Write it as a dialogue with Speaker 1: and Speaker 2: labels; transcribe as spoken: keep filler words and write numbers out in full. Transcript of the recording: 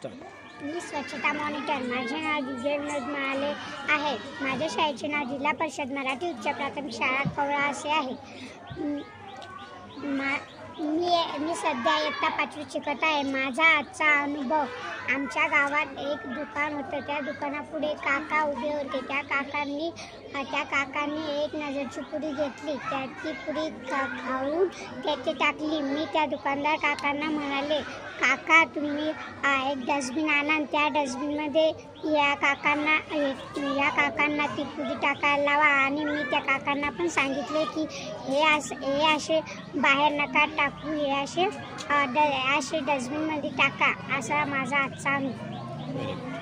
Speaker 1: Start.
Speaker 2: मी स्वच्छता monitor. माझे नाव दिव्य विनोद महाले आहे. माझ्या शाळेचे नाव जिल्हा परिषद मराठी उच्च प्राथमिक शाळा कवळा असे आहे. मा मी मी सध्या इयत्ता पाचवीत शिकत आहे. माझा आजचा अनुभव, आमच्या गावात एक दुकान होतं. त्या दुकानापुढे काका उभे होते. त्या काकांनी त्या काकांनी एक नजरची पुडी घेतली. त्या ती पुडी खा खाऊन त्याची टाकली. मी त्या दुकानदार काकांना म्हणाले, काका तुम्ही एक डस्टबिन आणा, त्या डस्टबिनमध्ये या काकांना या काकांना ती पुडी टाकायला लावा. आणि मी त्या काकांना पण सांगितले की हे असं हे असे बाहेर नका टाकू, हे असे ड असे डस्टबिनमध्ये टाका. असा माझा आजचा अनुभव.